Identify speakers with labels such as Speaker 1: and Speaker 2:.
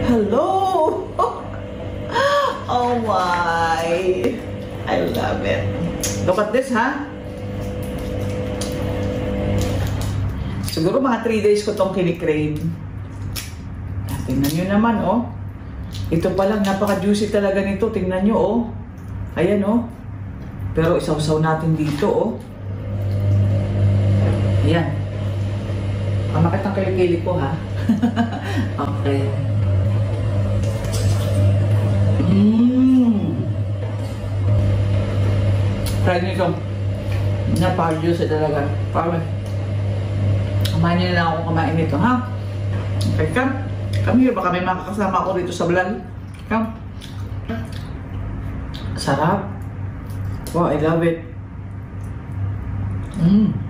Speaker 1: Hello! Oh my! I love it. Look at this, ha? Siguro mga 3 days ko tong kinikrave. Tingnan nyo naman, oh. Ito palang, napaka-juicy talaga nito. Tingnan nyo, oh. Ayan, oh. Pero isaw-saw natin dito, oh. Ayan. Pamakit ang kilikili ko, ha? Okay. Try nyo ito. Napaka-juicy talaga. Parang, kumain nyo na lang ako kumain nito, ha? Okay, come here. Baka may makakasama ako dito sa vlog. Come. Sarap. Wow, I love it.